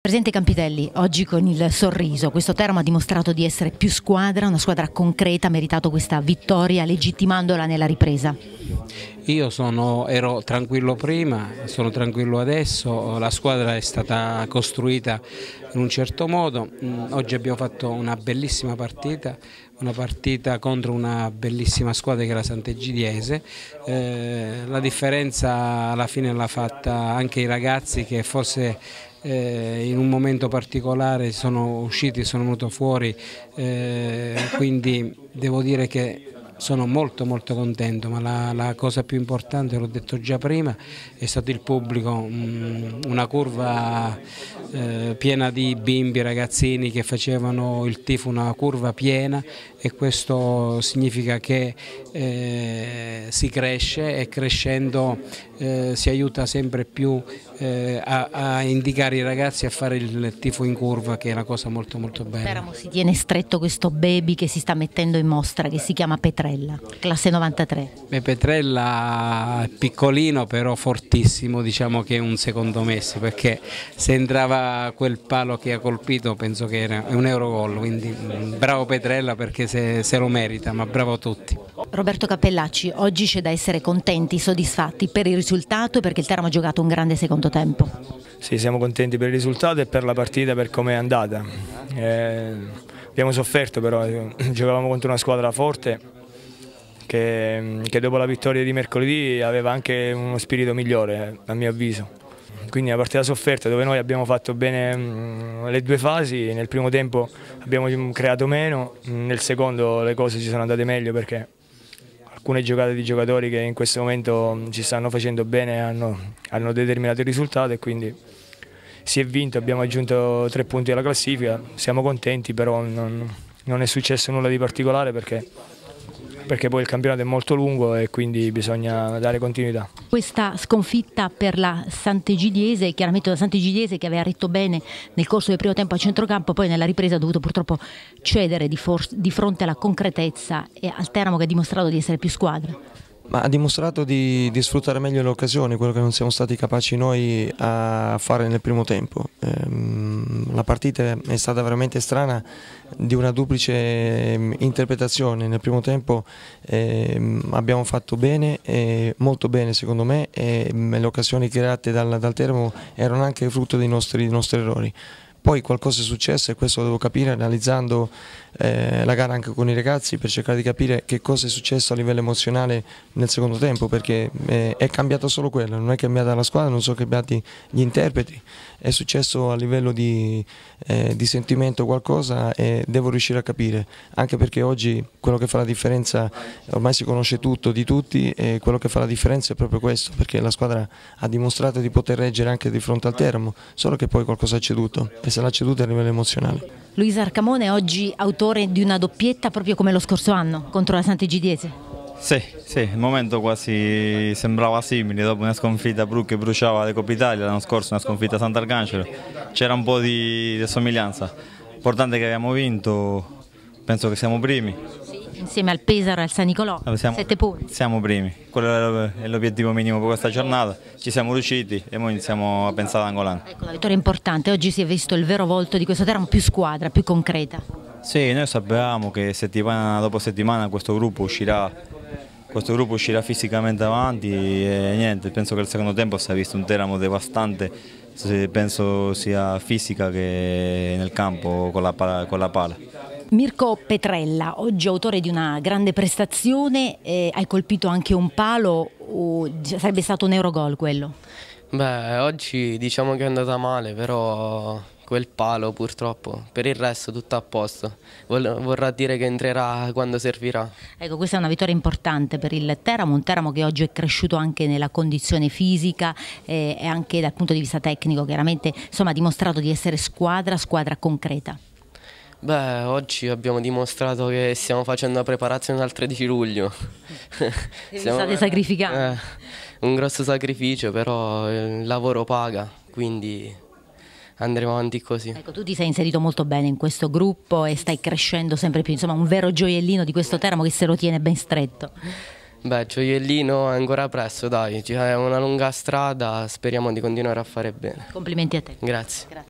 Presidente Campitelli, oggi con il sorriso, questo Teramo ha dimostrato di essere più squadra, una squadra concreta, ha meritato questa vittoria legittimandola nella ripresa. Io ero tranquillo prima, sono tranquillo adesso, la squadra è stata costruita in un certo modo, oggi abbiamo fatto una bellissima partita, una partita contro una bellissima squadra che è la Sant'Egidiese, la differenza alla fine l'ha fatta anche i ragazzi che forse in un momento particolare sono usciti, sono venuti fuori, quindi devo dire che sono molto contento, ma la cosa più importante, l'ho detto già prima, è stato il pubblico, una curva piena di bimbi, ragazzini che facevano il tifo, una curva piena, e questo significa che si cresce e crescendo si aiuta sempre più a indicare i ragazzi a fare il tifo in curva, che è una cosa molto bella. Teramo si tiene stretto questo baby che si sta mettendo in mostra, che si chiama Petrella, classe 93. Petrella è piccolino però fortissimo, diciamo che è un secondo Messi, perché se entrava quel palo che ha colpito penso che era un Eurogol, quindi bravo Petrella perché se lo merita, ma bravo a tutti. Roberto Cappellacci, oggi c'è da essere contenti, soddisfatti per il risultato e perché il Teramo ha giocato un grande secondo tempo. Sì, siamo contenti per il risultato e per la partita, per come è andata. Abbiamo sofferto però, giocavamo contro una squadra forte che dopo la vittoria di mercoledì aveva anche uno spirito migliore, a mio avviso. Quindi una partita sofferta dove noi abbiamo fatto bene le due fasi, nel primo tempo abbiamo creato meno, nel secondo le cose ci sono andate meglio perché alcune giocate di giocatori che in questo momento ci stanno facendo bene hanno determinato il risultato e quindi si è vinto, abbiamo aggiunto 3 punti alla classifica, siamo contenti, però non è successo nulla di particolare perché poi il campionato è molto lungo e quindi bisogna dare continuità. Questa sconfitta per la Sant'Egidiese, chiaramente la Sant'Egidiese che aveva retto bene nel corso del primo tempo a centrocampo, poi nella ripresa ha dovuto purtroppo cedere di fronte alla concretezza e al Teramo che ha dimostrato di essere più squadra. Ma ha dimostrato di sfruttare meglio le occasioni, quello che non siamo stati capaci noi a fare nel primo tempo. La partita è stata veramente strana, di una duplice interpretazione. Nel primo tempo abbiamo fatto bene, molto bene secondo me, e le occasioni create dal Teramo erano anche frutto dei nostri errori. Poi qualcosa è successo e questo lo devo capire analizzando la gara anche con i ragazzi per cercare di capire che cosa è successo a livello emozionale nel secondo tempo, perché è cambiato solo quello, non è cambiata la squadra, non sono cambiati gli interpreti, è successo a livello di sentimento qualcosa e devo riuscire a capire, anche perché oggi quello che fa la differenza, ormai si conosce tutto di tutti e quello che fa la differenza è proprio questo, perché la squadra ha dimostrato di poter reggere anche di fronte al Teramo, solo che poi qualcosa ha ceduto e se l'ha ceduto a livello emozionale. Luisa Arcamone oggi autore di una doppietta proprio come lo scorso anno contro la Sant'Egidiese. Sì, il momento quasi sembrava simile, dopo una sconfitta che bruciava le Coppa Italia, l'anno scorso una sconfitta a Sant'Arcangelo, c'era un po' di somiglianza. L'importante è che abbiamo vinto, penso che siamo primi. Insieme al Pesaro e al San Nicolò, 7 punti. Siamo primi, quello è l'obiettivo minimo per questa giornata, ci siamo riusciti e ora iniziamo a pensare all'Angolano. Ecco, la vittoria è importante, oggi si è visto il vero volto di questo Teramo, più squadra, più concreta. Sì, noi sapevamo che settimana dopo settimana questo gruppo uscirà fisicamente avanti e niente, penso che il secondo tempo si è visto un Teramo devastante, penso sia fisica che nel campo con la pala. Mirko Petrella, oggi autore di una grande prestazione, hai colpito anche un palo, sarebbe stato un Eurogol quello? Beh, oggi diciamo che è andata male, però quel palo purtroppo, per il resto tutto a posto, vorrà dire che entrerà quando servirà. Ecco, questa è una vittoria importante per il Teramo, un Teramo che oggi è cresciuto anche nella condizione fisica e anche dal punto di vista tecnico, chiaramente insomma, ha dimostrato di essere squadra concreta. Beh, oggi abbiamo dimostrato che stiamo facendo la preparazione al 13 luglio. State sacrificando. Un grosso sacrificio, però il lavoro paga, quindi andremo avanti così. Ecco, tu ti sei inserito molto bene in questo gruppo e stai crescendo sempre più, insomma un vero gioiellino di questo Teramo che se lo tiene ben stretto. Beh, gioiellino è ancora presto, dai, è una lunga strada, speriamo di continuare a fare bene. Complimenti a te. Grazie.